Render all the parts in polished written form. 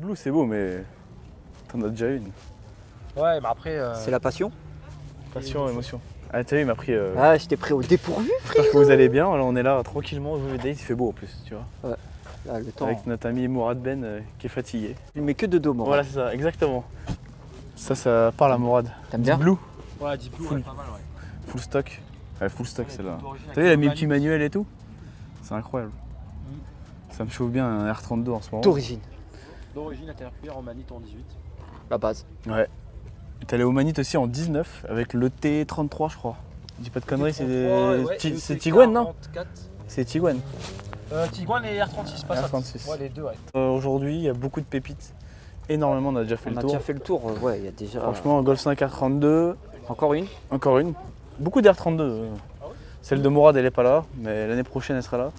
Blue, c'est beau, mais t'en as déjà une. Ouais, mais après. C'est la passion. Passion, émotion. Ah, t'as vu, il m'a pris. Ah, j'étais pris au dépourvu, frère. J'espère que vous allez bien. Là, on est là tranquillement. Il fait beau en plus, tu vois. Ouais. Là, le temps. Avec notre ami Mourad Ben qui est fatigué. Il met que de dos, moi. Voilà, c'est ça, exactement. Ça parle à Mourad. T'aimes bien? Blue, Ouais, Deep Blue, Full. pas mal, ouais. full stock. Ouais, full stock, celle-là. d'origine T'as vu, il a mis le avec petit manuel et tout. C'est incroyable. Ça me chauffe bien un R32 en ce moment. D'origine. D'origine intérieur cuir en manite en 18. La base. Ouais. T'es allé au Manite aussi en 19 avec le T33, je crois. Je dis pas de conneries, c'est Tiguan, non? C'est Tiguan. Tiguan et R36, pas ça. R36. Ouais, les deux, ouais. Aujourd'hui, il y a beaucoup de pépites. Énormément, on a déjà fait On le a tour. déjà fait le tour, ouais, il y a déjà. Franchement, Golf 5 R32, Encore une? encore une. Beaucoup d'R32. Celle de Mourad, elle est pas là, mais l'année prochaine, elle sera là.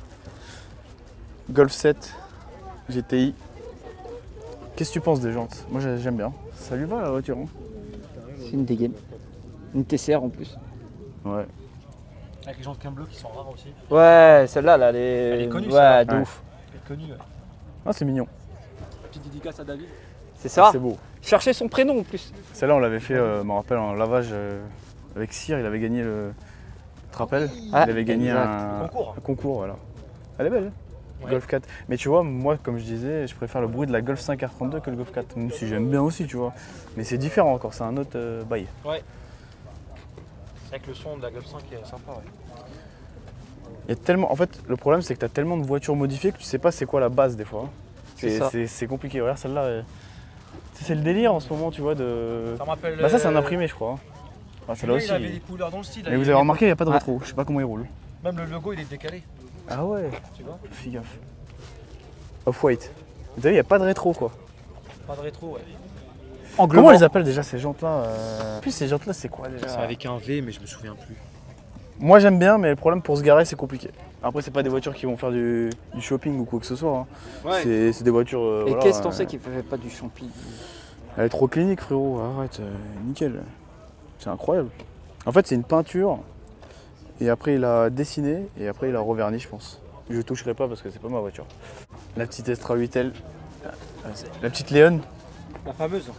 Golf 7 GTI. Qu'est-ce que tu penses des jantes? Moi, j'aime bien. Ça lui va la voiture, hein? C'est une dégaine. Une TCR en plus. Ouais. Avec les jantes qu'un bleu qui sont rares aussi. Ouais, celle-là, là, elle Elle est connue, Ouais, celle-là. de Ouais. ouf. Elle est connue, ouais. Ah, c'est mignon. Petite dédicace à David. C'est ça? C'est beau. Cherchez son prénom en plus. Celle-là, on l'avait fait, je me rappelle, en lavage avec Cyr. Il avait gagné le. Tu te rappelles? Ah, Il avait gagné exact. un concours, voilà. Elle est belle, Ouais. Golf 4. Mais tu vois, moi, comme je disais, je préfère le bruit de la Golf 5 R32 que le Golf 4. Même si j'aime bien aussi, tu vois. Mais c'est différent encore, c'est un autre bail. Ouais. C'est vrai que le son de la Golf 5 est sympa, ouais. Il y a tellement. En fait, le problème, c'est que tu as tellement de voitures modifiées que tu sais pas c'est quoi la base des fois. C'est ça. C'est compliqué. Regarde celle-là. C'est le délire en ce moment, tu vois. Ça me rappelle. Bah, ça, c'est un imprimé, je crois. Ah, celle-là Celui-là, aussi. il avait des couleurs dans le style. Mais vous avez remarqué, il n'y a pas de Ouais. rétro. Je sais pas comment il roule. Même le logo, il est décalé. Ah ouais, Tu vois? fais gaffe. Off-white. Vous avez vu, il n'y a pas de rétro, quoi. Pas de rétro, ouais. Comment on les appelle déjà ces jantes-là En plus, ces jantes-là, c'est quoi déjà? C'est avec un V, mais je me souviens plus. Moi, j'aime bien, mais le problème pour se garer, c'est compliqué. Après, c'est pas des voitures qui vont faire du shopping ou quoi que ce soit. Hein. C'est des voitures. Et voilà, qu'est-ce que t'en sais qu'il fait pas du champi? Elle est trop clinique, frérot. Arrête, nickel. C'est incroyable. En fait, c'est une peinture. Et après, il a dessiné. Et après, il a reverni, je pense. Je toucherai pas parce que c'est pas ma voiture. La petite Astra 8L. La petite Léon. La fameuse.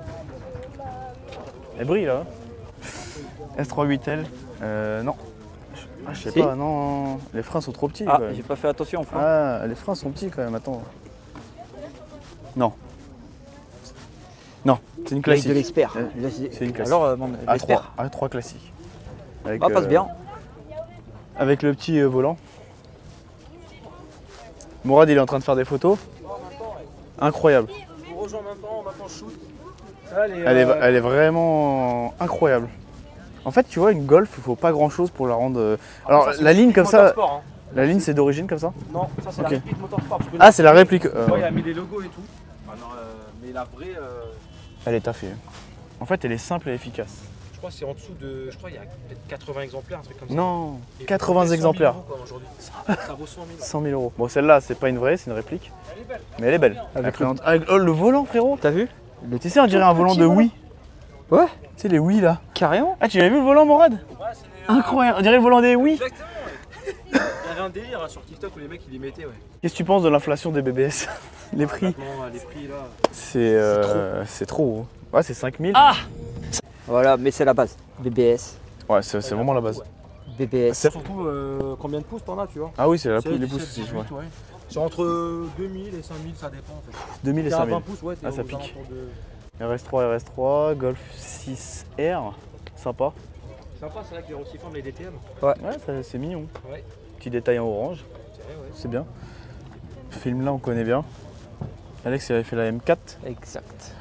Elle brille là. S3 8L. Non. Je sais Si. pas, non. Les freins sont trop petits. Ah, quand même. j'ai pas fait attention enfin. Ah, les freins sont petits quand même, attends. Non. Non, c'est une L'œil classique. de l'expert. C'est une classique. Alors, A3, l'expert. A3 classique. Avec, Ah, passe bien. Avec le petit volant. Mourad, il est en train de faire des photos. Incroyable. Je vous rejoins maintenant shoot. Elle est vraiment incroyable. En fait, tu vois, une Golf, il faut pas grand chose pour la rendre. Alors, la ligne comme ça, Motorsport, hein. la ligne c'est d'origine comme ça? Non, ça c'est Ok. la réplique Motorsport. parce que Ah, c'est la réplique. Ouais, il a mis des logos et tout. Ah non, mais la vraie, Elle est taffée. En fait, elle est simple et efficace. je crois que c'est en dessous de. Je crois qu'il y a peut-être 80 exemplaires, un truc comme ça. Non, Et 80 100 000 exemplaires. euros, quoi, aujourd'hui. Ça vaut 100 000. 100 000 euros. Bon, celle-là, c'est pas une vraie, c'est une réplique. Elle est belle. Mais elle est belle. Oh, le volant, frérot. T'as vu? Tu sais, on dirait un volant de Wii. Ouais, Tu sais, les Wii là. carrément. Ah, tu l'as vu le volant, Mourad? Ouais, c'est les. Incroyable, on dirait le volant des Wii. Exactement, ouais. Il y avait un délire hein, sur TikTok où les mecs ils y mettaient, ouais. Qu'est-ce que tu penses de l'inflation des BBS? Les prix? Maintenant, les prix là. C'est trop. Ouais, c'est 5000. Ah! Voilà, mais c'est la base. BBS. Ouais, c'est vraiment la base. BBS. C'est- Surtout combien de pouces t'en as, tu vois? Ah oui, c'est C'est les pouces 17, aussi, je vois. 18, ouais. C'est entre 2000 et 5000, ça dépend en fait. 2000 et T'es à 5000. 20 pouces, ouais, t'es Ah, ça aux pique. alentours de. RS3, Golf 6R. Sympa. Sympa, c'est là qu'il y a aussi forme les DTM. Ouais, c'est mignon. Ouais. Petit détail en orange, C'est vrai, ouais. c'est bien. Ce film là, on connaît bien. Alex, il avait fait la M4. Exact.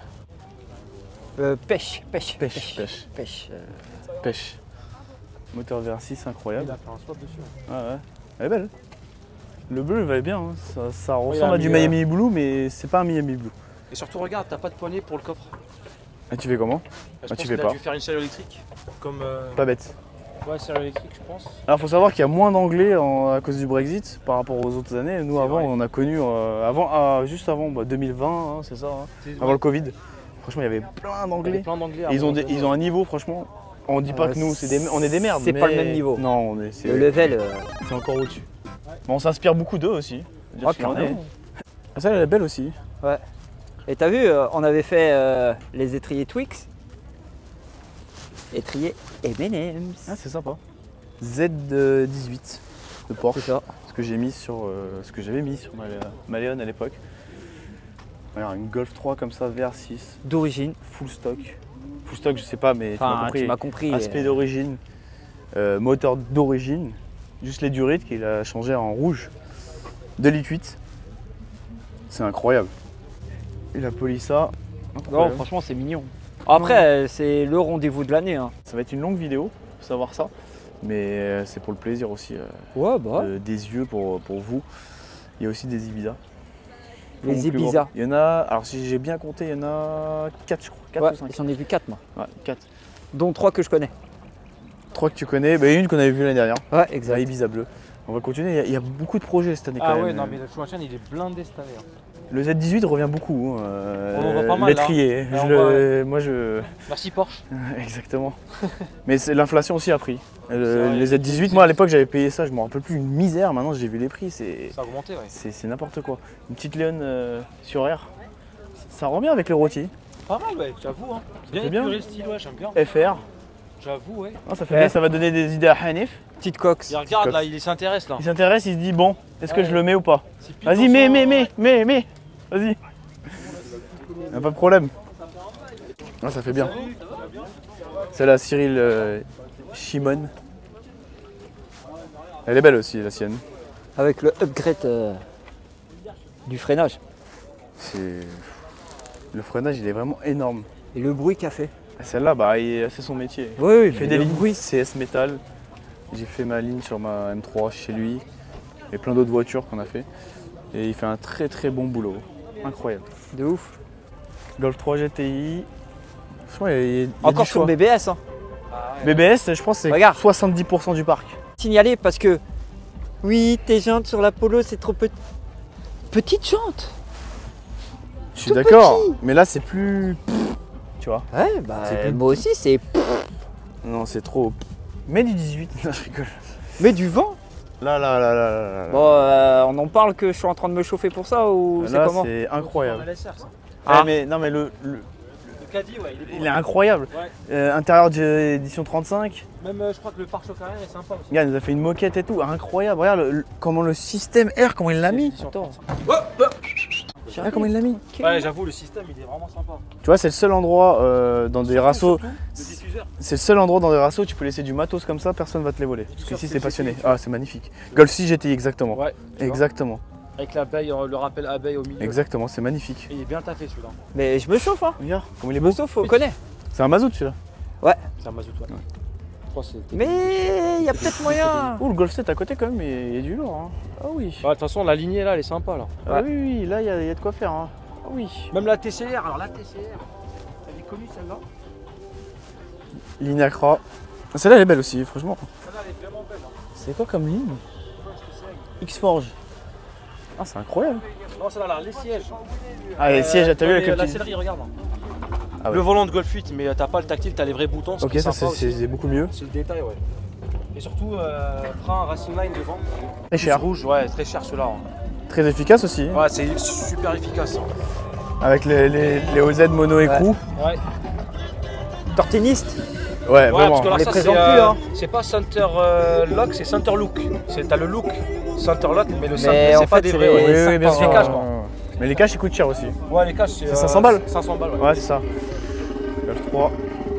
Pêche. Pêche. Pêche. Moteur VR6, incroyable. Il a fait un swap dessus. Ouais, ouais. Elle est belle. Le bleu, il va bien. Hein. Ça il a ressemble à du mis, Miami Blue, mais c'est pas un Miami Blue. Et surtout, regarde, t'as pas de poignée pour le coffre. Ah, tu fais comment? Je tu pense fais qu'il pas. a dû faire une série électrique. Comme. Pas bête. Ouais, série électrique, je pense. Alors, faut savoir qu'il y a moins d'anglais à cause du Brexit par rapport aux autres années. Nous, C'est avant, vrai. on a connu, juste avant 2020, hein, c'est ça, hein, C'est- avant le Covid. Franchement, il y avait plein Il y avait d'anglais. plein d'anglais. Et ils ont un niveau, franchement. On dit pas que nous, on est des merdes. c'est pas mais- le même niveau. Non, Le c'est level. encore au-dessus. Mais on s'inspire beaucoup d'eux aussi. Ah, carrément. Ah, ça, elle est belle aussi. Ouais. Et t'as vu, on avait fait les étriers Twix. Étrier M&M's. Ah, c'est sympa. Z18 de Porsche. C'est ça. Ce que j'ai mis sur ce que j'avais mis sur ma Léon à l'époque. Voilà, une Golf 3 comme ça, VR6, D'origine. full stock. Full stock, je sais pas, mais Enfin, tu m'as compris. Aspect d'origine, moteur d'origine, juste les durites qu'il a changé en rouge, 2,8 litres. C'est incroyable. Il a poli ça. Non, Incroyable. franchement, c'est mignon. Après, c'est le rendez-vous de l'année. Hein. Ça va être une longue vidéo, faut savoir ça. Mais c'est pour le plaisir aussi. Ouais, bah. Des yeux pour vous. Il y a aussi des Ibiza. Les Ibiza. Il y en a, alors si j'ai bien compté, il y en a 4 je crois. 4 Ouais, ou 5. j'en ai vu 4 moi. Ouais, 4. Dont 3 que je connais. 3 que tu connais, bah, une qu'on avait vue l'année dernière. Ouais, La exact. Ibiza bleue. On va continuer, il y a beaucoup de projets cette année quand Ah même. ouais, non mais le Schumacher il est blindé cette année. Hein. Le Z18 revient beaucoup. On en voit pas mal, l'étrier. là. Ouais, Moi je. Merci Porsche. Exactement. Mais l'inflation aussi a pris. vrai. Les Z18, moi à l'époque j'avais payé ça, je me rappelle plus, une misère. Maintenant j'ai vu les prix, c'est Ça a augmenté, ouais. n'importe quoi. Une petite Léon sur air, ça rend bien avec les rôtis. Pas mal, ouais, j'avoue. Hein. Bien fait bien. épuré le style, ouais, j'aime bien. FR, J'avoue, ouais. ça fait Ouais. bien, ça va donner des idées à Hanif. Petite cox. Et regarde cox. là, il s'intéresse là. Il s'intéresse, il se dit bon, est-ce que Ouais. je le mets ou pas? C'est Vas-y, Picasso, mets, vas-y. Y'a pas de problème. Ah, ça fait bien. C'est la Cyril Shimon. Elle est belle aussi, la sienne. Avec le upgrade du freinage. Le freinage, il est vraiment énorme. Et le bruit qu'a fait. Celle-là, bah, c'est son métier. Oui, oui, Il fait mais des le lignes bruit. CS Metal. J'ai fait ma ligne sur ma M3 chez lui. Et plein d'autres voitures qu'on a fait. Et il fait un très très bon boulot. Incroyable. De ouf. Golf 3 GTI. Franchement, il y a Encore du sur choix. BBS. Hein. Ah ouais. BBS, je pense que c'est Regarde. 70% du parc. Signaler parce que. Oui, tes jantes sur la Polo, c'est trop petit. Petite jante. Je suis Tout d'accord. petit. Mais là, c'est plus. Tu vois. Ouais, bah C'est plus- moi aussi, c'est. Non, c'est trop. Mais du 18. Non, je rigole. Mais du vent. Là. Bon, on en parle que je suis en train de me chauffer pour ça ou c'est Là, comment c'est incroyable. LSR, ça. Ah. Eh, mais non, mais Le caddie, ouais, il est beau. il est incroyable. Ouais. Intérieur d'édition 35. Même, je crois que le pare-choc arrière est sympa aussi. Regarde, il nous a fait une moquette et tout. Incroyable. Regarde comment le système R, comment il l'a mis. Attends. Regarde comment il l'a mis. Ouais, j'avoue, le système il est vraiment sympa. Tu vois, c'est le seul endroit dans des rassos. Surtout, le diffuseur. C'est le seul endroit dans des rassos où tu peux laisser du matos comme ça, personne va te les voler. Parce sûr, qu'ici c'est c'est le passionné. GTI. Ah, c'est magnifique. Golf 6 GTI, exactement. Ouais. tu vois. Exactement. Avec l'abeille, le rappel abeille au milieu. Exactement, c'est magnifique. Et il est bien taffé celui-là. Mais je me chauffe, hein. Regarde, comme il est Je me beau. chauffe, on connaît. C'est un mazout celui-là. C'est un mazout, ouais. Je crois que c'est. Mais il y a peut-être moyen. Oh, le Golf 7 à côté quand même, il y a du lourd. Hein. Ah oui. Ouais, de toute façon, la lignée là, elle est sympa là. Ah oui, là il y a de quoi faire. Hein. Ah oui. Même la TCR, alors la TCR, elle est connue celle-là. Ligne Acra. Celle-là elle est belle aussi, franchement. Celle-là, elle est vraiment belle. Hein. C'est quoi comme ligne? X-Forge. Ah, c'est incroyable. Non, celle-là, là, les sièges. Ah, les sièges, t'as vu avec le la petit. sellerie, regarde. Ah ouais. Le volant de Golf 8, mais t'as pas le tactile, t'as les vrais boutons. ce Ok, qui est ça sympa aussi. c'est beaucoup mieux. C'est le détail, ouais. Et surtout, frein Racing Line devant. Très cher. Rouge, ouais, très cher celui-là. Hein. Très efficace aussi. Ouais, c'est super efficace. Avec les OZ mono écrou. Ouais. Tortiniste. Ouais, Ouais, vraiment. parce que là, on les ça, présente c'est, plus, hein. c'est pas Center Lock, c'est Center Look. T'as le look Center Lock, mais le Mais Center, en c'est pas fait, des c'est vrais. les- Ouais, Oui, oui, bien cinq sûr. par- cash, quoi. Mais les caches ils coûtent cher aussi. Ouais, les caches, c'est 500 balles. 500 balles, ouais. Ouais, c'est ça. Golf 3.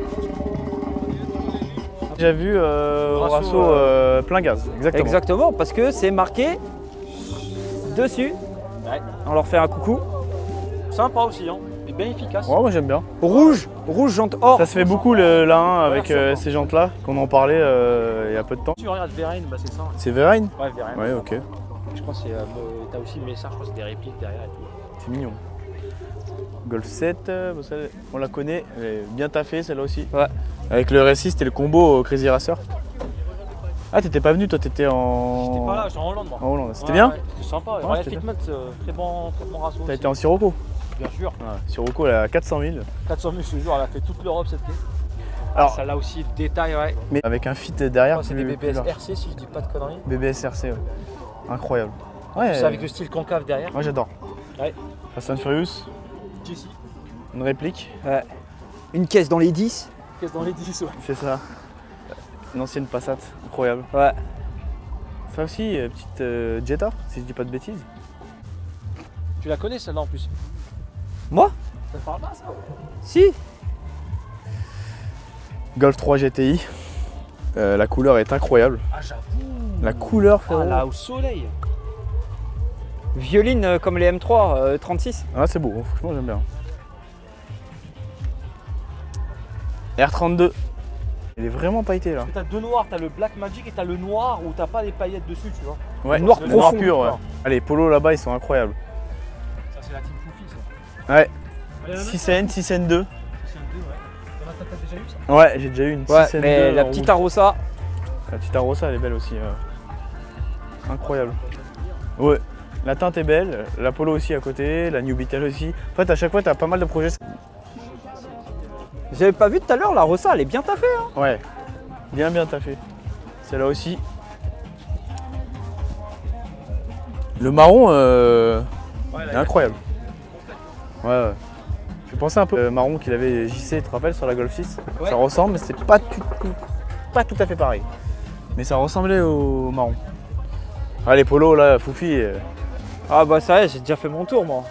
J'ai vu Rasso plein gaz. Exactement. Exactement, parce que c'est marqué dessus. Ouais. On leur fait un coucou. Sympa aussi, hein. Et bien efficace. Ouais, moi j'aime bien. Rouge, rouge jante or. Ça se fait beaucoup la 1 avec sympa. ces jantes là qu'on en parlait il y a peu de temps. Tu regardes Verain, bah c'est ça. C'est Verain? Ouais, Verain. Ouais, ok. Je crois que c'est. T'as aussi Message, je crois que c'est des répliques derrière et tout. C'est mignon. Golf 7, on la connaît, elle est bien taffée celle-là aussi. Ouais. Avec le RSI, c'était le combo au Crazy Racer. Ah, t'étais pas venu, toi t'étais en. J'étais pas là, j'étais en Hollande moi. En Hollande. C'était Ouais, bien? ouais, c'était sympa. Ouais, Ouais, c'était Fitment, très bon rasso. T'as aussi. été en Sirocco? Bien sûr. Ouais, Sirocco, elle est à 400 000. 400 000 ce jour, elle a fait toute l'Europe cette année. Alors- Celle-là aussi, le détail, ouais. Mais avec un fit derrière, C'est des plus BBS large. RC si je dis pas de conneries. BBS RC, ouais. Incroyable. Ouais, C'est avec le style concave derrière. moi j'adore. Ouais. Fast and Furious. Jessie. Une réplique. Ouais. Une caisse dans les 10. Caisse dans les 10, ouais. C'est ça. Une ancienne Passat, incroyable. Ouais. Ça aussi, petite Jetta, si je dis pas de bêtises. Tu la connais celle-là en plus? Moi? Ça te parle pas ça? Si. Golf 3 GTI. La couleur est incroyable. Ah j'avoue. La couleur, frérot. Ah là au soleil. Violine comme les M3 36. Ah, c'est beau, franchement j'aime bien. R32. Il est vraiment pailleté là. T'as deux noirs, t'as le Black Magic et t'as le noir où t'as pas les paillettes dessus, tu vois. Ouais, noir le profond, pur. Ouais. noir. Allez, polos là-bas, ils sont incroyables. Ça c'est la team Foufi ça. Ouais. Allez, 6N, 6N2. C'est un 2, ouais. T'as déjà eu ça? Ouais, j'ai déjà eu une Ouais, 6N2. mais la en petite rouge. Arossa. La petite Arossa, elle est belle aussi. Incroyable. Ouais. La teinte est belle, la Polo aussi à côté, la New Beetle aussi. En fait, à chaque fois, t'as pas mal de projets. J'avais pas vu tout à l'heure, la Rossa, elle est bien taffée. Hein. Ouais, bien taffé. Celle-là aussi. Le marron est incroyable. Ouais. Fait penser un peu au marron qu'il avait JC, tu te rappelles, sur la Golf 6. Ouais. Ça ressemble, mais c'est pas tout à fait pareil. Mais ça ressemblait au marron. Ah, les polos là, Foufi. Ah bah ça y est, j'ai déjà fait mon tour moi.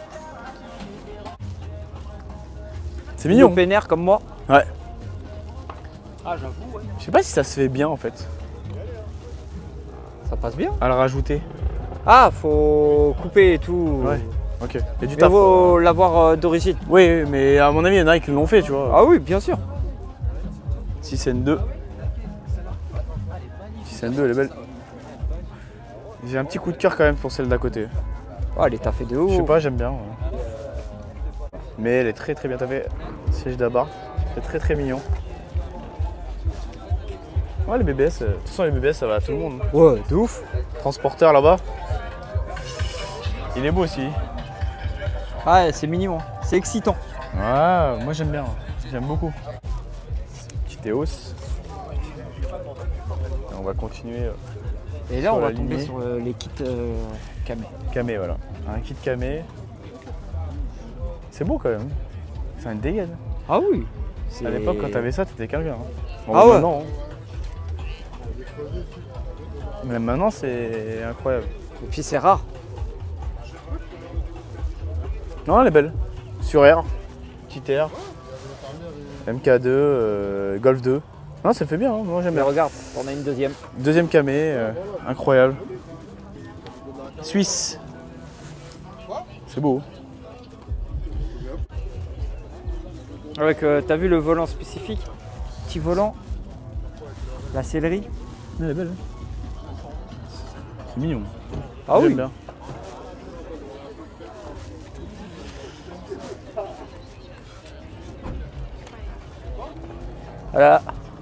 C'est mignon. Open air comme moi. Ouais. Ah j'avoue, ouais. Je sais pas si ça se fait bien en fait, Ça passe bien. à le rajouter. Ah, faut couper et tout. Ouais. Ok. Et du Il taf. faut l'avoir d'origine. Oui, mais à mon avis, il y en a qui l'ont fait, tu vois. Ah oui, bien sûr. 6N2. 6N2, elle est belle. J'ai un petit coup de cœur quand même pour celle d'à côté. Ah, elle est taffée de haut. Je sais pas, j'aime bien. Ouais. Mais elle est très bien taffée. Siège d'abarque, c'est très mignon. Ouais, les BBS, de toute façon les BBS ça va à tout le monde. Ouais, de ouf. Transporteur là-bas. Il est beau aussi. Ouais, c'est mignon. C'est excitant. Ouais, moi j'aime bien. J'aime beaucoup. Petit Eos. Et on va continuer. Et là, Sur on va la tomber lignée. sur les kits camés. Camé, voilà. Un kit camé. C'est beau quand même. C'est un dégaine. Ah oui. À l'époque, quand t'avais ça, t'étais quelqu'un. Hein. Bon, Ah ouais. maintenant, hein. Mais maintenant, c'est incroyable. Et puis c'est rare. Non, elle est belle. Sur R, petit R, MK2, Golf 2. Non, ça fait bien, hein. Moi j'aime Mais bien. regarde, on a une deuxième. Deuxième camé, incroyable. Suisse. C'est beau. Avec, t'as vu le volant spécifique? Petit volant. La sellerie. Elle est belle. Hein. C'est mignon. Ah J'aime oui. bien. Voilà.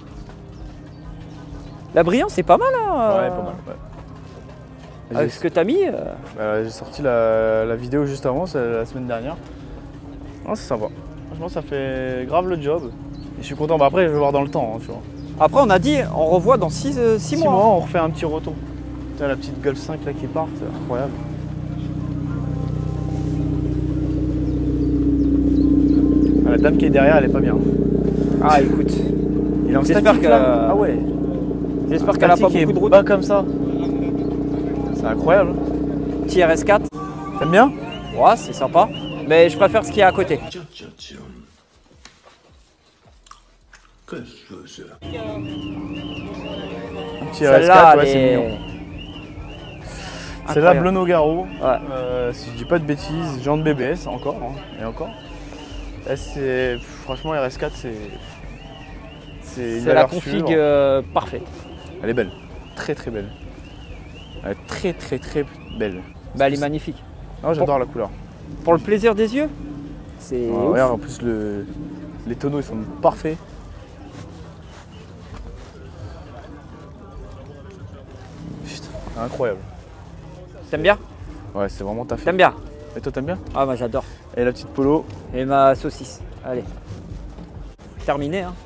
La brillance, c'est pas mal. Hein, Ouais, pas mal. Ouais. Avec ce que t'as mis. J'ai sorti la vidéo juste avant, c'est la semaine dernière. Non, c'est sympa. Franchement, ça fait grave le job. Et je suis content. Bah, après, je vais voir dans le temps, hein, tu vois. Après, on a dit, on revoit dans 6 6 mois, on refait un petit retour. Putain, la petite Golf 5 là qui part, c'est incroyable. Ah, la dame qui est derrière, elle est pas bien. Ah, écoute. Il est en J'espère statique, que- là. Ah ouais. J'espère qu'elle a pas Statique beaucoup de et route. bas comme ça. C'est incroyable. Petit RS4. T'aimes bien? Ouais, c'est sympa. Mais je préfère ce qu'il y a à côté. Un petit Celle-là, RS4, ouais, elle c'est est mignon. C'est la incroyable. Bleu Nogaro. Ouais. Si je dis pas de bêtises, genre de BBS encore, hein, et encore. Là, franchement, RS4, c'est une C'est la valeur config sûre. parfaite. Elle est belle, très belle. Elle est très belle. Bah, elle est magnifique. Non, j'adore la couleur. Pour le plaisir des yeux, c'est Ouais, ouf. regarde, en plus les tonneaux ils sont parfaits. Putain, incroyable. T'aimes bien? Ouais, c'est vraiment ta T'aimes bien? Et toi, t'aimes bien? Ah, moi j'adore. Et la petite polo. Et ma saucisse. Allez. Terminé, hein.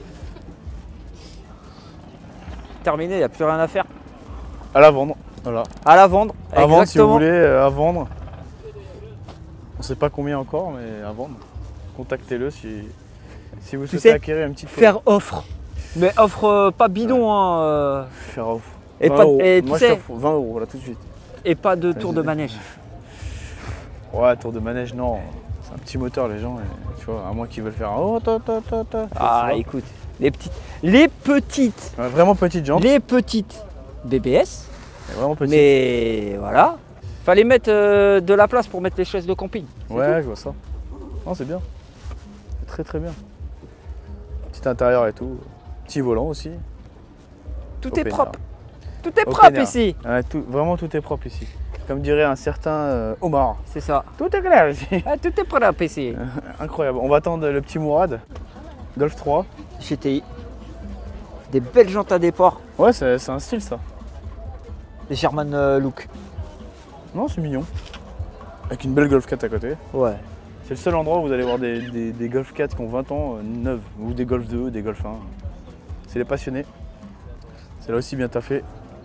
Terminé, il n'y a plus rien à faire. À la vendre. Voilà. À la vendre. À vendre si vous Exactement. voulez, à vendre. On sait pas combien encore, mais à vendre. contactez-le si vous Tu souhaitez sais, acquérir une petite Faire offre. Mais offre pas bidon, hein. Faire offre. Et 20 pas, euros. et, tu Moi sais, je t'offre 20 euros là tout de suite. et pas de tour de manège. Ouais, tour de manège, non. C'est un petit moteur, les gens, et, tu vois, à moins qu'ils veulent faire un oh, Ah, écoute, les petites, Ouais, vraiment petite jante. les petites BBS. Vraiment petite. Mais voilà, fallait mettre de la place pour mettre les chaises de camping. Ouais, je vois ça. Non, c'est bien. C'est très très bien. Petit intérieur et tout. Petit volant aussi. Tout Open est propre. air. Tout est Open propre air. ici. Ouais, vraiment tout est propre ici. Comme dirait un certain Omar. C'est ça. Tout est clair ici. Ah, tout est propre ici. Incroyable. On va attendre le petit Mourad. Golf 3. GTI. Des belles jantes à départ. Ouais, c'est un style ça. Les Sherman Look. Non, c'est mignon. Avec une belle Golf 4 à côté. Ouais. C'est le seul endroit où vous allez voir des Golf 4 qui ont 20 ans, neuves. Ou des Golf 2, des Golf 1. C'est les passionnés. C'est là aussi bien taffé.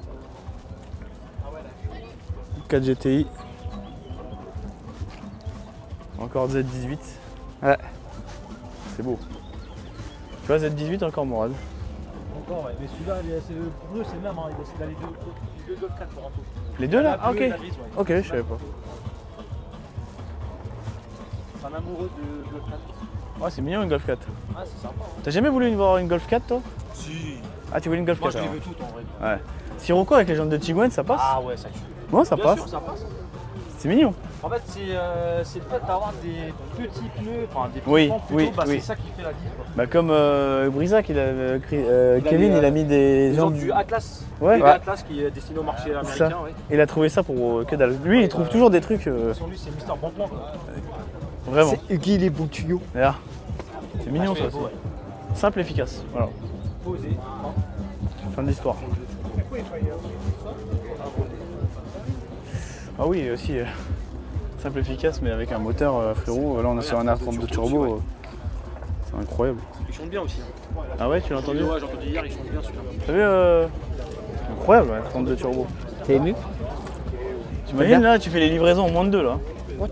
4 GTI. Encore Z18. Ouais. C'est beau. Tu vois Z18 encore Mourad. Encore, ouais. Mais celui-là, c'est le bleu, c'est le même. Hein. Il a les deux Golf 4 pour un tout. Les deux là? La Ah bleue et ok. la grise, ouais. Ok, je savais pas. C'est un amoureux de Golf 4. Ouais, c'est mignon une Golf 4. Ah, c'est sympa. Hein. T'as jamais voulu voir une Golf 4 toi? Si. Ah, tu voulais une Golf 4 Moi, je les alors. veux toutes en vrai. Ouais. Sirocco avec les jantes de Tiguan, ça passe? Ah ouais, ça tue. Ouais, ça Bien passe. sûr, ça passe. C'est mignon. En fait, c'est le fait d'avoir des petits pneus, enfin des petits Oui, pans plutôt, oui, bah, oui. c'est ça qui fait la diff. Quoi. Bah comme Brisac, Kevin, mis, il a mis des Genre jantes du Atlas. Ouais. Le Ouais. Atlas qui est destiné au marché Ça. américain. Ouais. Il a trouvé ça pour que dalle. Lui, il trouve toujours des trucs Sans lui, c'est Mister Bon Plan. Quoi. vraiment. C'est Huggy les bons tuyaux. Regarde. C'est mignon ça Ah, aussi. beau, ouais. Simple, efficace. Voilà. Posé. Fin de l'histoire. Ah oui, aussi simple, efficace, mais avec un moteur frérot. Là, on est sur un R32 turbo. C'est incroyable. Il chante bien aussi. Hein. Ah ouais, tu l'as entendu? Ouais, j'ai entendu hier, il chante bien celui-là. T'as vu incroyable, ouais, R32 turbo. T'es ému? T'imagines là, tu fais les livraisons en moins de 2 là.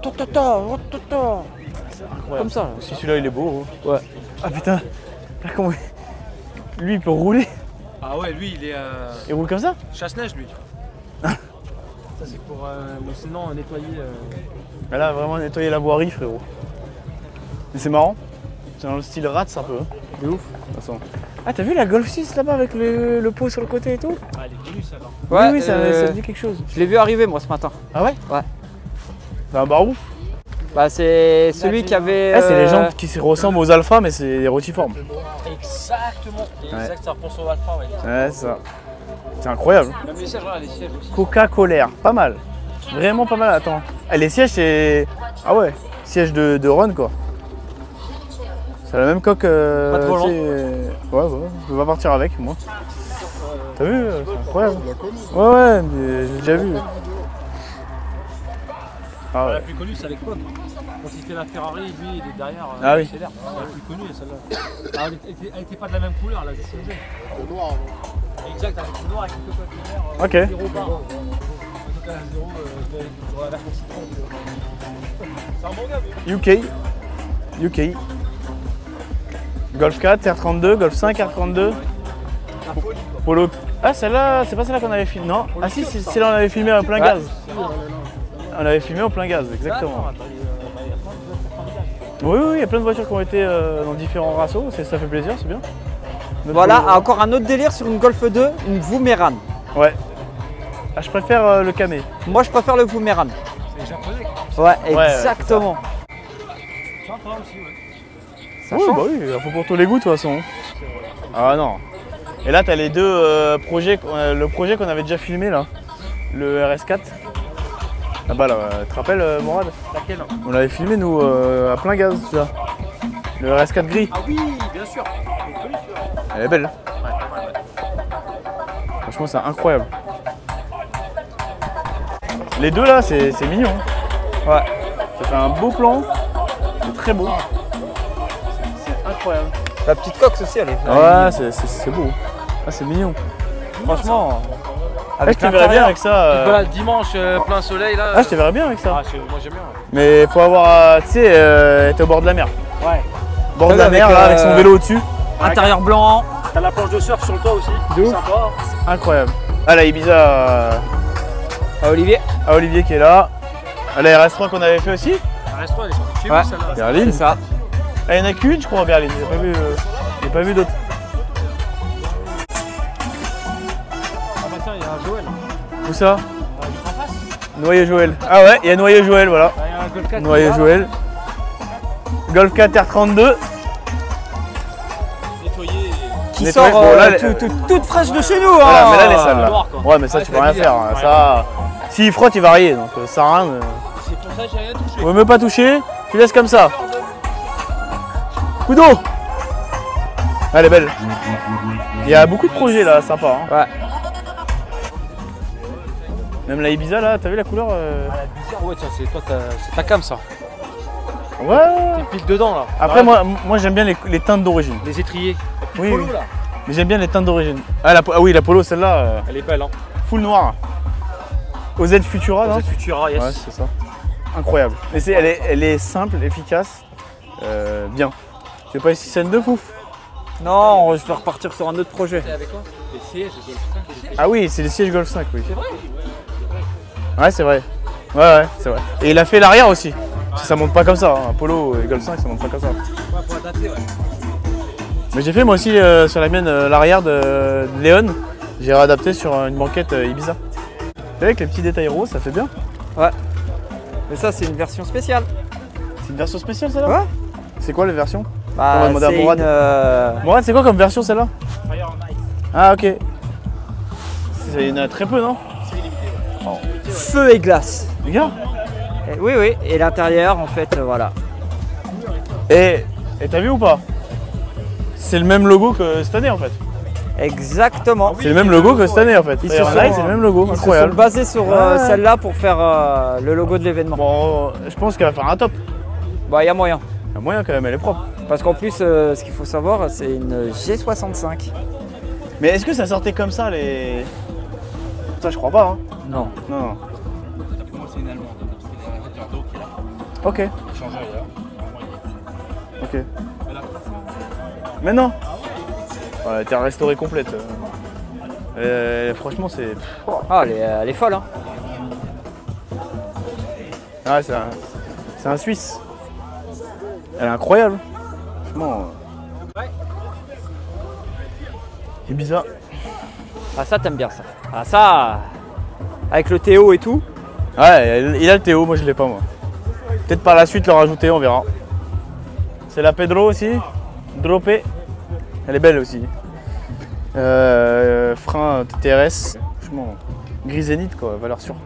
C'est Incroyable. Comme ça. Là. Si celui-là il est beau. Ouais. Ah putain, là, comment lui il peut rouler. Ah ouais, lui, il est Il roule comme ça? chasse-neige, lui. Ça, c'est pour ou sinon nettoyer. Mais là, vraiment nettoyer la voirie, frérot. Mais c'est marrant. C'est dans le style Rats un peu. De ouf. De toute façon. Ah, t'as vu la Golf 6 là-bas avec le pot sur le côté et tout? Ah, elle est connue, celle-là. Ouais, oui, ça me dit quelque chose. Je l'ai vu arriver moi ce matin. Ah ouais? Ouais. C'est un barouf. Bah c'est celui qui avait. Ah, c'est les jantes qui se ressemblent aux alphas, mais c'est des rotiformes. Exactement. Exact, ça repense au Alpha, ouais. Ouais, c'est ça. C'est incroyable. Même les sièges, regarde, les sièges aussi. Coca-Cola, pas mal. Vraiment pas mal. Attends. Ah, les sièges, c'est. Ah ouais, siège de run quoi. C'est la même coque. Pas de volant. Ouais, je vais partir avec moi. T'as vu? C'est incroyable. Ouais, mais j'ai déjà vu. Ah La ouais. plus connue, c'est avec Pop. Quand il fait la Ferrari, lui, il est derrière. Ah oui. C'est la plus connue, celle-là. Ah, elle était pas de la même couleur, là, j'ai changé. Le noir. Exact, avec le noir, avec le cocotte vert. Ok. 0 bar. En tout cas, 0, je la version citron. C'est un bon gars, lui. UK. Golf 4, R32, Golf 5, R32. La folie, quoi. Polo. Ah, celle-là, c'est pas celle-là qu'on avait filmé. Non. Ah si, c'est celle-là on avait filmé en plein gaz. On avait filmé en plein gaz, exactement. Oui, il y a plein de voitures qui ont été dans différents rassos, ça fait plaisir, c'est bien. Voilà, encore un autre délire sur une Golf 2, une Voumeran. Ouais. Ah, je préfère le Camé. Moi je préfère le Voumeran. C'est japonais, quoi. Ouais, Ouais, exactement. Sympa aussi, ouais. Ça Oui, change. bah oui, il faut pour tous les goûts de toute façon. Ah non. Et là, t'as les deux projets, le projet qu'on avait déjà filmé là, le RS4. Là-bas, là, tu te rappelles, Mourad? Laquelle? On l'avait filmé nous à plein gaz, là. Le RS4 gris. Ah oui, bien sûr. Elle est connue, celui-là. Elle est belle. Ouais, pas mal, ouais. Franchement, c'est incroyable. Les deux là, c'est mignon. Ouais. Ça fait un beau plan. C'est très beau. C'est incroyable. La petite coque aussi, elle est. Ouais, c'est beau. Ah, c'est mignon. Franchement. Ah, je te verrais bien avec ça. Voilà, dimanche, plein soleil, là. Ah, je te verrais bien avec ça. Ah, moi, j'aime bien. Ouais. Mais faut avoir, tu sais, être au bord de la mer. Ouais. Bord de la mer, là, avec son vélo au-dessus. Intérieur blanc. T'as la planche de surf sur le toit aussi. De ouf. Sympa. Incroyable. Ah, la Ibiza À Olivier. à Olivier qui est là. Ah, la RS3 qu'on avait fait aussi. La restaurant, elle est sortie de chez Ouais. vous, celle-là. Berlin. C'est ça. Ah, il n'y en a qu'une, je crois, en Berlin. J'ai pas vu d'autres. Ah bah tiens, il y a un Joël. Où ça? Juste en face. Noyer Joël. Ah ouais, il y a Noyer Joël, voilà. Il y a un Golf 4. Noyer Joël. Golf 4 R32. Nettoyé. Qui Nettoyé. sort Bon, là, toute fraîche de chez nous. Voilà, hein. mais là, elle est sale, là. noir, quoi. Ouais, mais ça, Ouais, tu c'est peux rien bizarre. faire. Hein. Ouais. Ça, s'il frotte, il va rayer. Donc, ça sert à rien. C'est pour ça que j'ai rien touché. On veut même pas toucher. Tu laisses comme ça. Coup d'eau. Elle est belle. Il y a beaucoup de projets là, sympa. Hein. Ouais. Même la Ibiza là, t'as vu la couleur Ah, la bizarre, ouais, tiens, c'est toi, c'est ta cam ça. Ouais. T'es pile dedans là. Après, moi j'aime bien les teintes d'origine. Les étriers. Oui, Polo oui. là. Mais j'aime bien les teintes d'origine. Ah, oui, la polo, celle-là, Elle est belle, hein. full noir. OZ Futura, non? Cette Futura, yes. Ouais, c'est ça. Incroyable. Mais elle est simple, efficace, bien. Tu veux pas une scène de fouf? Non, je vais repartir sur un autre projet. T'es avec quoi? Les sièges, les Golf 5, les sièges. Ah oui, c'est les sièges Golf 5, oui. C'est vrai? Ouais, c'est vrai. Ouais, c'est vrai. Et il a fait l'arrière aussi. Parce que ça monte pas comme ça. Hein. Un Polo et Golf 5, ça monte pas comme ça. Ouais, faut adapter, ouais. Mais j'ai fait moi aussi sur la mienne l'arrière de Léon. J'ai réadapté sur une banquette Ibiza. Tu avec les petits détails roses, ça fait bien. Ouais. Mais ça, c'est une version spéciale. C'est une version spéciale celle-là? Ouais. C'est quoi les versions? On Bah, va demander à c'est Mourad. une. Morad, c'est quoi comme version celle-là? Fire on Ice. Ah ok. Il y en a très peu, non? C'est illimité, ouais. Feu et glace. Les gars? Oui, oui. Et l'intérieur, en fait, voilà. Et t'as vu ou pas? C'est le même logo que cette année en fait. Exactement. C'est le même logo que cette année en fait. Ils Fire se on sont- Ice, c'est le même logo, Ils se sont incroyable. basés sur Ouais. celle-là pour faire le logo de l'événement. Bon, je pense qu'elle va faire un top. Bah, il y a moyen. Il y a moyen quand même, elle est propre. Parce qu'en plus, ce qu'il faut savoir, c'est une G65. Mais est-ce que ça sortait comme ça les. Ça je crois pas hein. Non. Non. Moi, c'est une allemande. Parce qu'il y a un radiateur d'eau qui est là. Ok. Échangeur, il y a. Ok. Mais non. Ouais, elle était restaurée complète. Franchement c'est. Ah, elle est folle, hein. Ah c'est un Suisse. Elle est incroyable. Franchement. Ouais. Ibiza. Ah, ça, t'aimes bien ça. Ah, ça, avec le Théo et tout. Ouais, il a le Théo, moi je l'ai pas moi. Peut-être par la suite le rajouter, on verra. C'est la Pedro aussi. Droppé. Elle est belle aussi. Frein TRS. Franchement, gris zénith quoi, valeur sûre.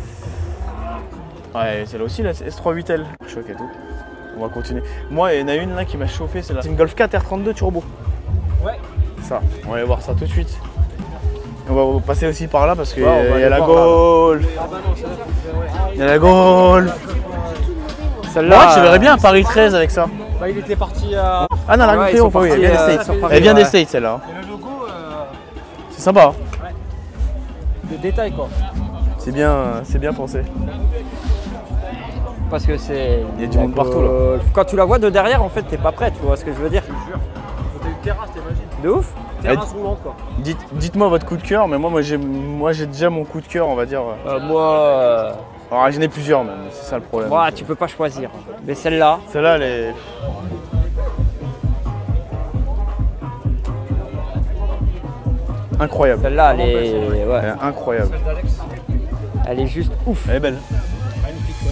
Ouais, celle-là aussi, la S38L. Choc et tout. On va continuer. Moi, il y en a une là qui m'a chauffé, c'est une Golf 4 R32 turbo. Ouais. Ça, on va aller voir ça tout de suite. On va passer aussi par là parce qu'il Ouais, on va y a aller la voir, Golf. Ah bah non, celle-là, ouais. Il y a la Golf. Celle-là. Moi, je verrais bien un Paris 13 avec ça. Bah, il était parti à. Ah non, la Ouais, Triomphe, oui, elle vient des ils sont States. partis, Elle vient ouais. des States celle-là. Et le logo, C'est sympa. de détail quoi. C'est bien pensé. Parce que c'est. Il y a du monde partout, là. Quand tu la vois de derrière, en fait, t'es pas prêt, tu vois ce que je veux dire. Je te jure. Quand t'as une terrasse, t'imagines. De ouf. Terrasse roulante quoi. Dites-moi votre coup de cœur, mais moi j'ai déjà mon coup de cœur, on va dire. Moi, Alors j'en ai plusieurs même, c'est ça le problème. tu peux pas choisir. Mais celle-là, Celle-là, elle est. Incroyable. celle-là, elle est, Elle ouais, est incroyable. Celle d'Alex. elle est juste ouf. Elle est belle. Magnifique ouais.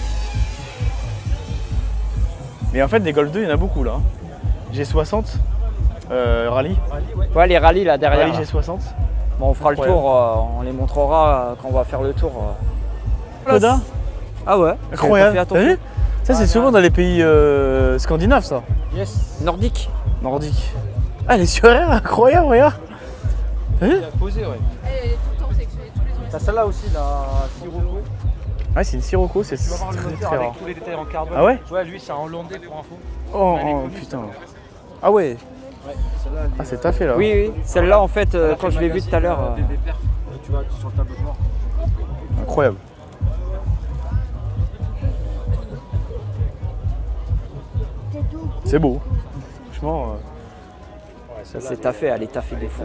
Mais en fait, des Golf 2, il y en a beaucoup là. G60, Rallye. Rallye, ouais. Ouais, les rallyes là derrière. Rallye là. G60. Bon, on fera le Incroyable. tour, on les montrera quand on va faire le tour. Koda, Ah ouais. incroyable. J'avais pas T'as fait vu attention. Ça, c'est souvent dans les pays scandinaves, ça. Yes. Nordique. Nordique. Ah, les surairs, incroyable, regarde. T'as vu Il a posé, ouais. Elle est tout le temps sélectionnée tous les ans. T'as celle-là aussi, la Sirocco. Ouais, c'est une Sirocco, c'est Tu vas voir le très moteur très avec rare. tous les détails en carbone. Ah ouais? Ouais, lui, c'est un Hollandais pour info. Oh, Elle est oh, connue, putain. celle-là. Ah ouais. Ouais, celle-là. elle Ah, est- c'est taffé là. Oui, oui. Celle-là, en fait, elle a quand fait je l'ai vue magazine, tout à l'heure. BB Perf. Tu vois, sur le tableau de bord. Incroyable. T'es doux. C'est beau. Franchement. Ça c'est taffé, elle est taffée de fou.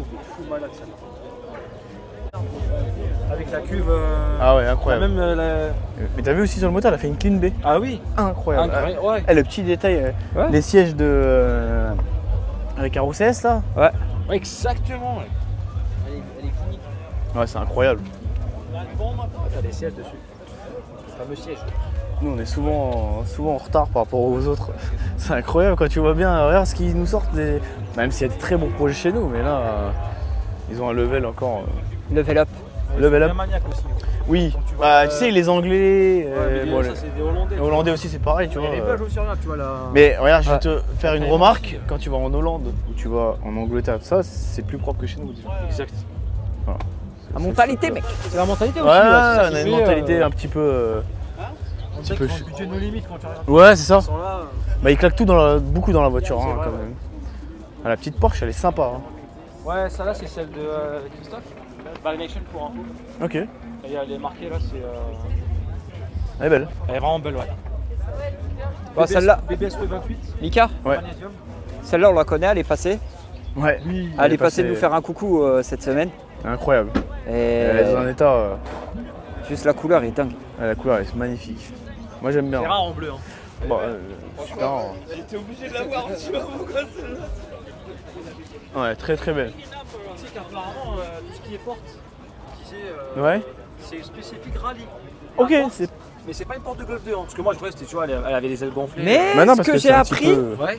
Avec la cuve. Ah ouais, incroyable. Même Mais t'as vu aussi sur le moteur, elle a fait une clean B. Ah oui. Incroyable. Ouais. Le petit détail, Ouais. les sièges de. Avec un CS là. Ouais. Ouais, exactement. Ouais. Elle est clinique. Ouais, c'est incroyable. T'as des sièges dessus. Le fameux siège. Nous, on est souvent en retard par rapport aux autres. C'est incroyable quand tu vois bien. Regarde ce qu'ils nous sortent. Même s'il y a de très bons projets chez nous, mais là, ils ont un level encore. Level up. Level up. Bien maniaque aussi. Oui. Quand tu vois, Bah, tu sais, les Anglais. bon, ça, c'est des Hollandais. les Hollandais aussi, c'est pareil, tu Il y vois. a les Belges aussi, regarde, tu vois là. Mais regarde, je vais Ouais. te faire une remarque. Quand tu vas en Hollande ou tu vas en Angleterre, tout ça, c'est plus propre que chez nous. Exact. La mentalité, mec. C'est la mentalité Ouais, aussi. on là, a une mentalité un petit peu. On sait qu'ils ont le budget de nos limites quand tu regardes. Ouais, c'est ça. Ils sont là. Bah, ils claquent tout beaucoup dans la voiture, C'est hein, vrai, quand ouais. même. Ah, la petite Porsche, elle est sympa. Hein. Ouais, ça là, c'est celle de Christophe. Ball Nation pour info. Ok. Et elle est marquée là, c'est. Elle est belle. Elle est vraiment belle, ouais. Bon, celle-là, BBS 28. Mika, Ouais. Magnésium. celle-là on la connaît, elle est passée. Ouais. Oui. Elle est passée nous faire un coucou cette semaine. Incroyable. Et Elle est dans un état. juste la couleur est dingue. La couleur elle est magnifique. Moi j'aime bien. C'est rare en bleu. Hein. Bon, super. Hein. J'étais obligé de l'avoir, tu vois pourquoi celle-là. Ouais, très très belle. Tu sais qu'apparemment, tout ce qui est porte, Ouais. c'est spécifique rallye. Ok, Par contre, c'est. Mais c'est pas une porte de Golf 2, hein, parce que moi je croyais que c'était, tu vois, elle avait les ailes gonflées. Mais Bah non, ce parce que c'est j'ai un petit appris peu- Ouais,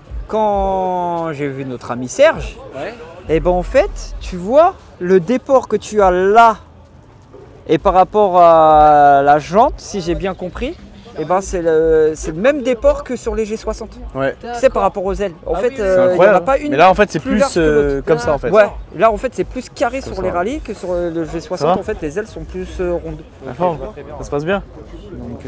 quand j'ai vu notre ami Serge, ouais. et ben en fait, tu vois, le déport que tu as là, et par rapport à la jante, si j'ai bien compris, et ben c'est le même déport que sur les G60. Ouais. Tu sais, par rapport aux ailes. En Ah fait, oui, oui. il C'est n'y en a incroyable. pas une. Mais là en fait c'est plus plus large que l'autre. comme ça en fait. Ouais, là en fait c'est plus carré Comme sur ça. les rallyes que sur le G60. Ça va En fait, les ailes sont plus rondes. À fond. Ça se passe bien. Donc,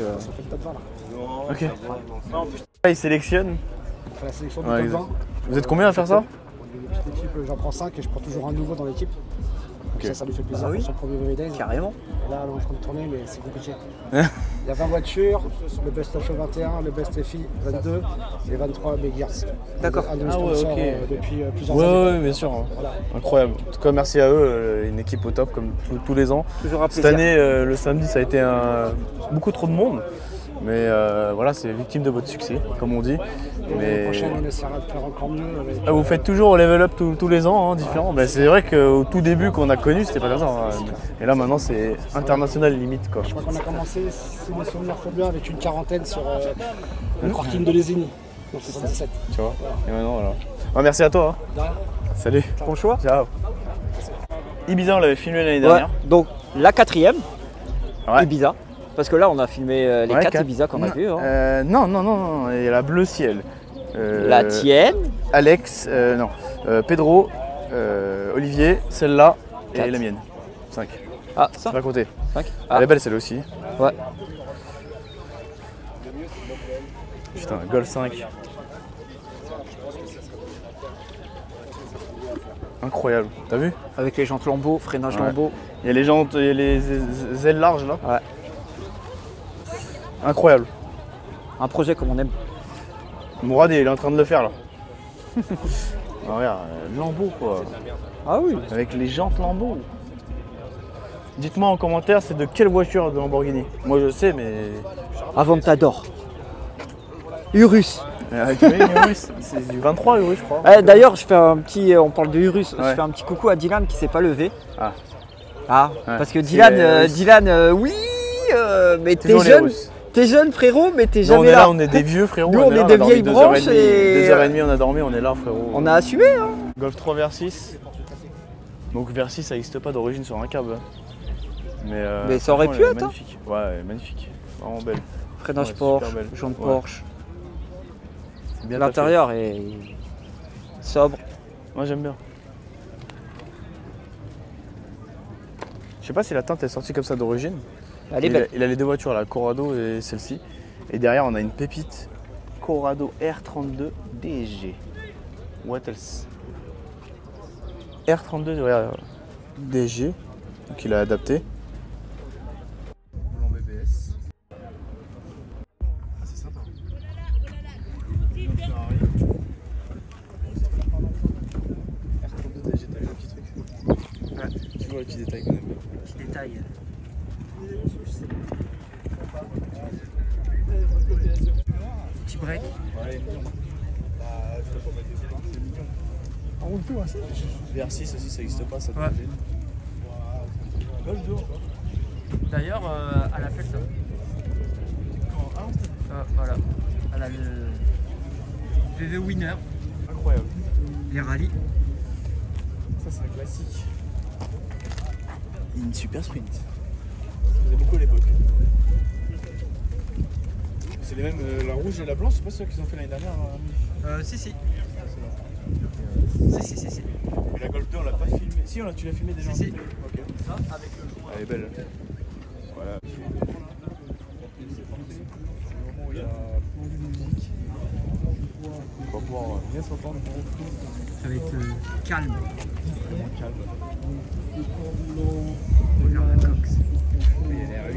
Ok. En plus, Là, ils sélectionnent. la sélection du Ouais, top exact. 20. Vous êtes combien à faire ça? Une petite équipe, j'en prends 5 et je prends toujours un nouveau dans l'équipe. Ok. Ça lui fait plaisir Ah oui. pour son premier Very Days. carrément. Là, on est en train de tourner, mais c'est compliqué. Hein Il y a 20 voitures, le Best of Show 21, le Best FI 22 et 23 Big Gears. D'accord. Un de nos Ah ouais, sponsors ok. depuis plusieurs Ouais, années. ouais, bien sûr. Voilà. Incroyable. En tout cas, merci à eux, une équipe au top comme tous les ans. Toujours un Cette plaisir. année, le samedi, ça a été beaucoup trop de monde. Mais voilà, c'est victime de votre succès, comme on dit. Et l'année Mais prochaine, on essaiera de faire encore mieux. Avec, ah, vous faites toujours au level up tous les ans, hein, différent. Ben, c'est vrai qu'au tout début qu'on a connu, c'était pas comme ça. Hein. Et là maintenant, c'est international limite, quoi. je crois qu'on a commencé, si mes souvenirs font bien, avec une quarantaine sur le parking de Lésigny, en 77. Tu vois. Et maintenant, voilà. Ouais, merci à toi. Hein. De rien. Salut. Bon choix. Ciao. Ibiza, on l'avait filmé l'année Ouais, dernière. donc la quatrième, Ouais. Ibiza. Parce que là, on a filmé les Ouais, 4 quatre. Ibiza qu'on a vus. Hein. Non, il y a la Bleu Ciel. La tienne, Alex, Pedro, Olivier, celle-là et Quatre. la mienne. 5. ah, Ça ça, va compter. 5. Elle est belle celle aussi. ouais. Putain, Golf 5. Incroyable. T'as vu? Avec les jantes lambeaux, freinage Ouais. lambeaux. Il y a les jantes, il y a les ailes larges là. Ouais. Incroyable. Un projet comme on aime. Mourad il est en train de le faire là. Ah, regarde, lambeau quoi. Ah oui. Avec les jantes lambeaux. Dites-moi en commentaire, c'est de quelle voiture de Lamborghini? Moi je sais, mais. Aventador. Urus. Urus, c'est du 23 Urus, je crois. D'ailleurs, je fais un petit. On parle de Urus. Ouais. Je fais un petit coucou à Dylan qui s'est pas levé. Ah. Ah, Ouais. parce que C'est Dylan, Urus. oui, mais t'es Toujours les jeune. Russes. T'es jeune, frérot, mais t'es Nous, jamais on est là. là, on est des vieux frérots. Nous, on est là, des a dormi vieilles 2 heures branches demie. et- 2h30, on a dormi, on est là, frérot. On a assumé, hein. Golf 3 Versys. Donc Versys, ça n'existe pas d'origine sur un câble. Mais ça aurait franchement, pu elle est être, hein. magnifique. Ouais, elle est magnifique. Vraiment belle. Freinage Ouais, Porsche, super belle. jante Ouais. Porsche. C'est bien taffé. L'intérieur est sobre. Moi j'aime bien. Je sais pas si la teinte est sortie comme ça d'origine. Elle est Il belle. a les deux voitures, la Corrado et celle-ci. Et derrière on a une pépite Corrado R32 DSG. What else? R32 regarde, DSG, donc il a adapté. Volant BBS. Ah c'est sympa. Ferrari. les petits détails quand même. Petit détail. Petit break. VR6 aussi, ça n'existe pas, ça. Ouais. D'ailleurs, elle a fait ça. Voilà. Elle a le VV Winner. Incroyable. Les rallyes. Ça, c'est un classique. Une super sprint. J'aimais beaucoup à l'époque. C'est les mêmes, la rouge et la blanche, c'est pas ceux qu'ils ont fait l'année dernière. Si. Si. Et la Golf 2, on l'a pas filmé. Si, tu l'as filmé déjà. Si. Ok. Ça, avec le jour. Elle est belle. Voilà. C'est le moment où il y a plein de musique. On va pouvoir bien s'entendre. Ça va être calme. Vraiment calme. Regarde la cox. Il y a l'air 8.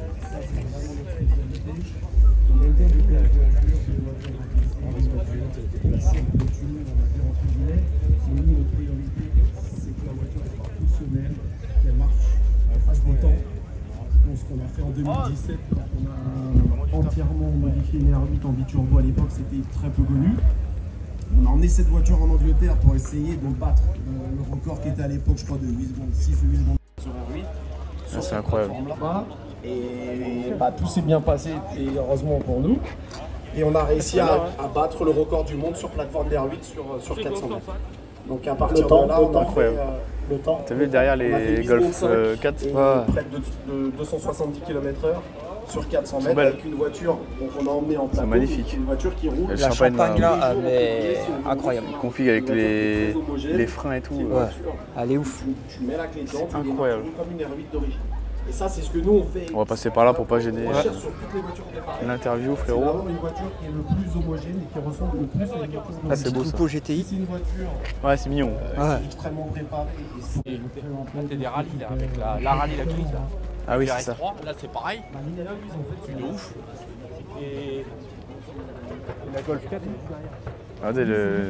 Ce qu'on a fait en 2017, quand on a entièrement modifié une R8 en biturbo à l'époque, c'était très peu connu. On a emmené cette voiture en Angleterre pour essayer de battre le record qui était à l'époque, je crois, de 8 secondes, 6 ou 8 secondes sur R8. Ah, c'est incroyable. Et bah, tout s'est bien passé, et heureusement pour nous. Et on a réussi à battre le record du monde sur plateforme R8 sur 400 mètres. Donc à partir de là, on a fait le temps. T'as vu derrière les Golf 4 près de 270 km/h sur 400 mètres avec une voiture on a emmené en plateau. C'est magnifique. Une voiture qui roule. La Champagne là, elle est incroyable. Config avec les freins et tout. Ouais, elle est ouf. Tu mets la clé dedans, tu incroyable. comme une R8 d'origine. Et ça, c'est ce que nous on fait. On va passer par là pour pas gêner Sur toutes les voitures l'interview, c'est frérot. d'avoir une voiture qui est le plus homogène et qui ressemble le plus à une voiture. Ah, c'est beau ça. Coupe GTI. C'est une voiture Ouais, c'est mignon. qui est extrêmement préparée. Et t'es des rallyes là, avec la rallye la crise là. Ah oui, c'est ça. RS3, là c'est pareil. C'est de ouf. Et la Golf 4 Regardez le.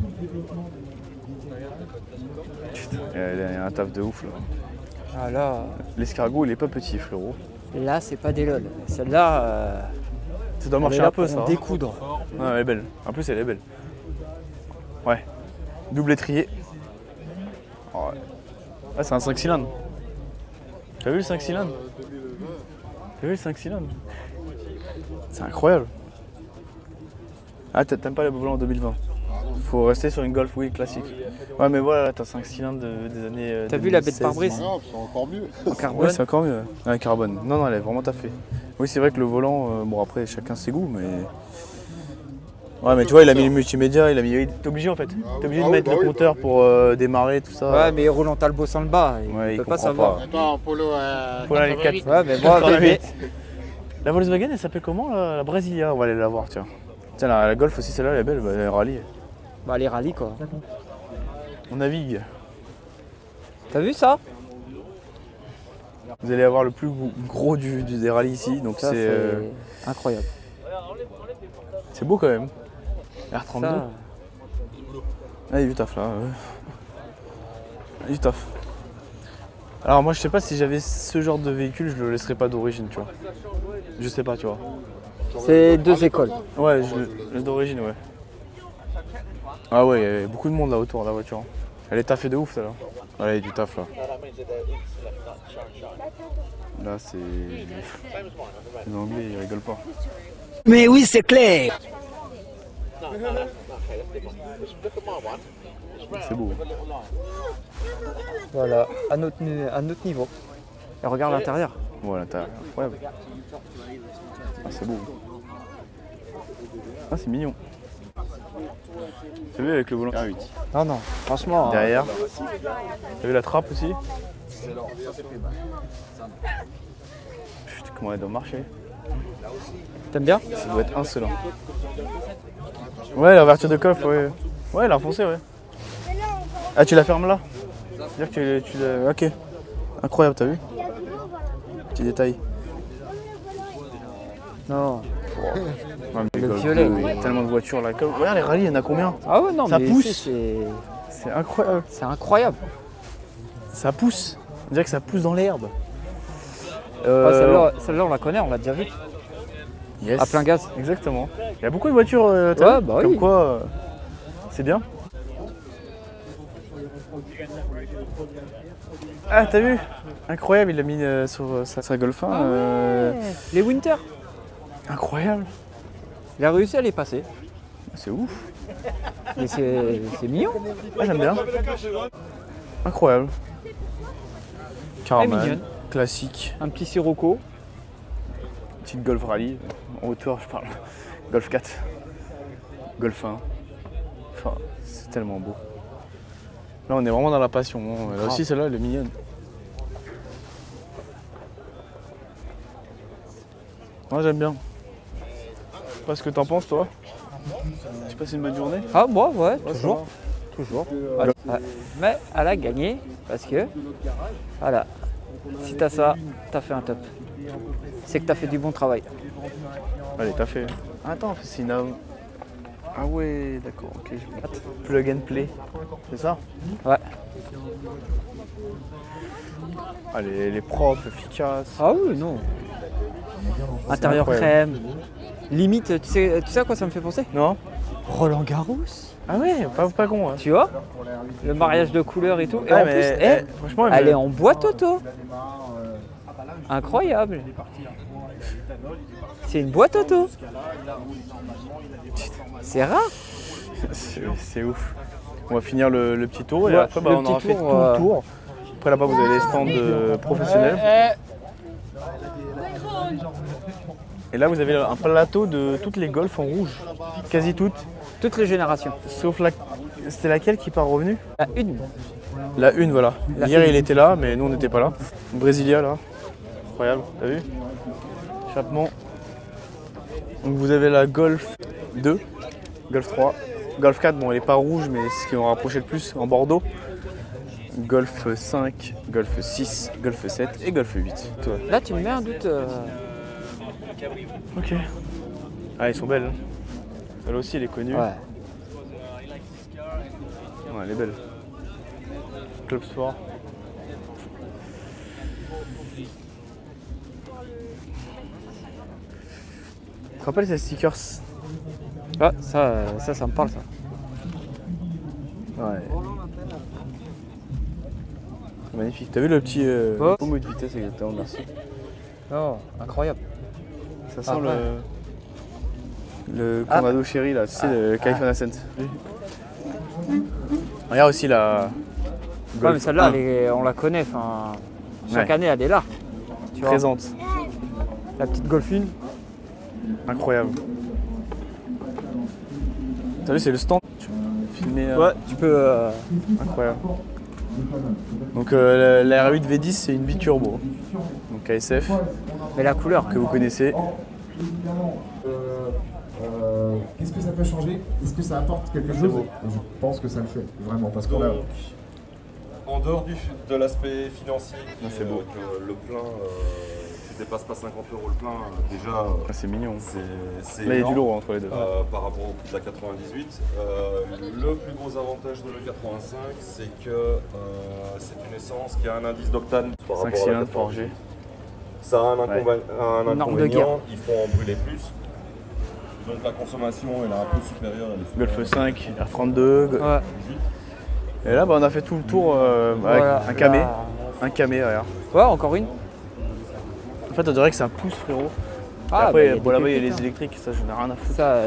Putain, il y a un taf de ouf là. Ah là, L'escargot il est pas petit, frérot. là c'est pas des lol. Celle-là, Ça doit elle est marcher là un peu pour ça. en découdre. Ouais, elle est belle. En plus, elle est belle. Ouais. Double étrier. Oh, ouais. Ah, c'est un 5 cylindres. T'as vu le 5 cylindres? T'as vu le 5 cylindres? C'est incroyable. Ah, t'aimes pas les volants en 2020? Faut rester sur une Golf, oui, classique. Ouais, mais voilà, t'as 5 cylindres des années. T'as vu la baie de pare-brise? Non, c'est encore mieux. En carbone. Ouais, c'est encore mieux. Ouais, carbone. Non, non, elle est vraiment taffée. Oui, c'est vrai que le volant, bon, après, chacun ses goûts, mais. Ouais, mais tu vois, il a mis le multimédia, il a mis. T'es obligé en fait. T'es obligé de mettre le compteur pour démarrer, tout ça. Ouais, mais il roule en talbot sans le bas. Ouais, Il il peut pas comprend savoir. pas. Attends, Polo, Pour la 4. Ouais, mais moi, VV. La Volkswagen, elle s'appelle comment la Brasilia? On va aller la voir, tiens. Tiens, la Golf aussi, celle-là, elle est belle, bah, elle est rallye. Bah, les rallyes quoi. On navigue. T'as vu ça? Vous allez avoir le plus gros des rallyes ici, donc Ça, c'est incroyable. c'est beau quand même. R32. Ça, Ah, il y a du taf là. Il y a du taf. Alors moi je sais pas si j'avais ce genre de véhicule, je le laisserais pas d'origine, tu vois. Je sais pas, tu vois. c'est deux écoles. Ouais, d'origine, ouais. Ah ouais, il y avait beaucoup de monde là autour de la voiture. Elle est taffée de ouf, celle-là. Ouais, il y a du taf là. Là, c'est. Les Anglais, ils rigolent pas. Mais oui, c'est clair. C'est beau. Voilà, à notre niveau. Et regarde l'intérieur. Voilà, t'as incroyable. Ah, c'est beau. Ah, c'est mignon. T'as vu avec le volant R8. Non, non, franchement. Derrière. T'as vu la trappe aussi? Putain, comment elle doit marcher. T'aimes bien? Ça doit être insolent. Ouais, la ouverture de coffre, ouais. Ouais, elle a enfoncé, ouais. Ah, tu la fermes là? C'est-à-dire que tu la... Ok. Incroyable, t'as vu? Petit détail. Non. Ouais, mais Le Golf, violet, il y a tellement de voitures là. Regarde les rallyes, il y en a combien? Ah ouais, non, Ça mais pousse. c'est C'est incroyable. incroyable. Ça pousse. On dirait que ça pousse dans l'herbe. Celle-là, on la connaît, on l'a déjà vue. Yes. À plein gaz. Exactement. Il y a beaucoup de voitures, Ouais, bah comme oui. quoi, c'est bien. Ah, t'as vu? Incroyable, il l'a mis sur sa Golf 1. Les Winter. Incroyable. Il a réussi à les passer. C'est ouf. Mais c'est mignon. Ah, j'aime bien. Incroyable. Caravane, mignonne. classique. Un petit Sirocco. Petite Golf Rally. En hauteur, je parle. Golf 4. Golf 1. Enfin, c'est tellement beau. Là, on est vraiment dans la passion. Là aussi, celle-là, elle est mignonne. Moi, j'aime bien. Je sais pas ce que t'en penses, toi. Tu passes une bonne journée? Ah, moi, ouais, Ouais, toujours. Toujours. Ouais. Mais elle a gagné parce que, voilà, si t'as ça, t'as fait un top. C'est que t'as fait du bon travail. Allez, t'as fait. Attends, c'est une. Ah ouais, d'accord, ok. Plug and play, c'est ça? Ouais. Allez, elle est propre, efficace. Ah oui, non. Intérieur incroyable. crème. Limite, tu sais à quoi ça me fait penser? Non? Roland Garros. Ah ouais, pas con. Hein. Tu vois? Le mariage de couleurs et tout. Et Ouais, en mais, plus, franchement, elle est en boîte auto. Incroyable. C'est une boîte auto. C'est rare. C'est ouf. On va finir le petit tour et Ouais, après le on petit aura fait tour, tout le tour. Après là-bas vous avez les stands professionnels. Et là vous avez un plateau de toutes les Golf en rouge. Quasi toutes. Toutes les générations. Sauf la... C'était laquelle qui part revenu? La une. La une, voilà. La Hier une. il était là mais nous on n'était pas là. Brasilia là. Incroyable, t'as vu? Échappement. Donc vous avez la Golf 2, Golf 3, Golf 4, bon elle n'est pas rouge mais c'est ce qui en rapprochait le plus en Bordeaux. Golf 5, Golf 6, Golf 7 et Golf 8. Toi. Là, tu me mets un doute. Ok. Ah, elles sont belles. Hein. Elle aussi, elle est connue. Ouais. Ouais, elle est belle. Club Sport. Tu te rappelles ces stickers? Ah, ça me parle, ça. Ouais. C'est magnifique. T'as vu le petit Oh. pommeau de vitesse exactement, merci. Oh, incroyable. Ça sent Après. le Conrado Chéri là, tu sais, le California Ascent. Regarde aussi la Ouais, Golf mais celle-là, 1, on la connaît. Enfin, chaque Ouais. année, elle est là. Tu vois, présente. la petite Golf 1. Incroyable. T'as vu, c'est le stand filmé. Ouais, tu peux. Incroyable. Donc la R8 V10 c'est une biturbo. Donc KSF Mais la couleur. que vous connaissez. Qu'est-ce que ça peut changer? Est-ce que ça apporte quelque chose? Je pense que ça le fait, vraiment, parce qu'on a... En dehors de l'aspect financier, c'est beau. que le plein, tu dépasses pas 50 € le plein, déjà Ah, c'est mignon. c'est Là il y a du énorme, lourd entre les deux. par rapport au prix de la 98. Le plus gros avantage de l'E85, c'est que c'est une essence qui a un indice d'octane par 5 rapport à la cylindres 98. forgés. Ça a un, Ouais. un Norme de guerre. inconvénient, il faut en brûler plus. Donc la consommation elle est un peu supérieure. Elle est Golf 5, R32. Ouais. Et là on a fait tout le tour avec Voilà, un camé. là. Un camé regarde. Ouais, encore une. En fait on dirait que ça pousse frérot. Ah, Et après bah, y a bon, des là-bas il y a pépites, les électriques, ça j'en ai rien à foutre. Ça.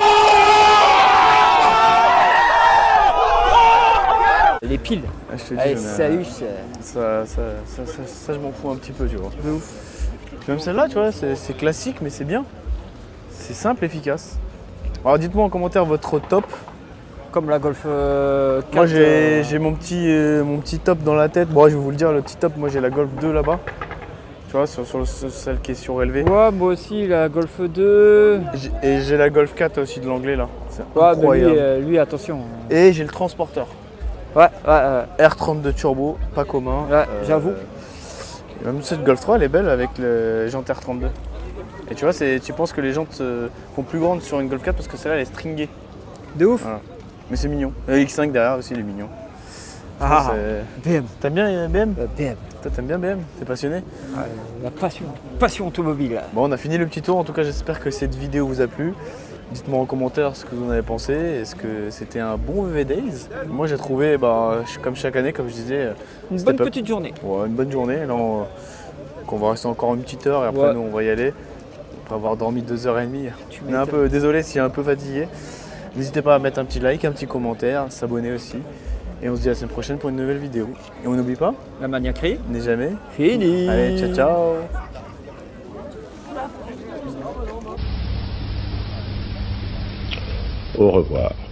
Les piles. Ah, je te dis, Allez, j'en ai- salut. ça je m'en fous un petit peu tu vois. De ouf. Même celle-là tu vois, c'est classique mais c'est bien. C'est simple, efficace. Alors dites-moi en commentaire votre top. Comme la Golf 4. Moi j'ai mon petit top dans la tête. Bon je vais vous le dire, le petit top, moi j'ai la Golf 2 là-bas. Tu vois, sur celle qui est surélevée. Ouais, moi aussi, la Golf 2. Et j'ai la Golf 4 aussi de l'anglais là. C'est Ouais, incroyable. mais lui, attention. Et j'ai le transporteur. Ouais, ouais. R32 turbo, pas commun. Ouais, j'avoue. Même cette Golf 3 elle est belle avec les jantes R32. Et tu vois, tu penses que les jantes font plus grandes sur une Golf 4 parce que celle-là elle est stringée. De ouf. Voilà. Mais c'est mignon. Et le X5 derrière aussi il est mignon. Ah, C'est- BM. T'aimes bien BM? BM. Toi, t'aimes bien BM? T'es passionné? La passion automobile. Bon, on a fini le petit tour. En tout cas, j'espère que cette vidéo vous a plu. Dites-moi en commentaire ce que vous en avez pensé. Est-ce que c'était un bon VV Days? Moi, j'ai trouvé, comme chaque année, comme je disais, Une bonne petite journée. Ouais, une bonne journée. Là, on va rester encore une petite heure et après, nous, on va y aller. Après avoir dormi 2h30. On est un peu désolé s'il est un peu fatigué. N'hésitez pas à mettre un petit like, un petit commentaire, s'abonner aussi. Et on se dit à la semaine prochaine pour une nouvelle vidéo. Et on n'oublie pas, la maniaquerie n'est jamais fini. Allez, ciao ciao. Au revoir.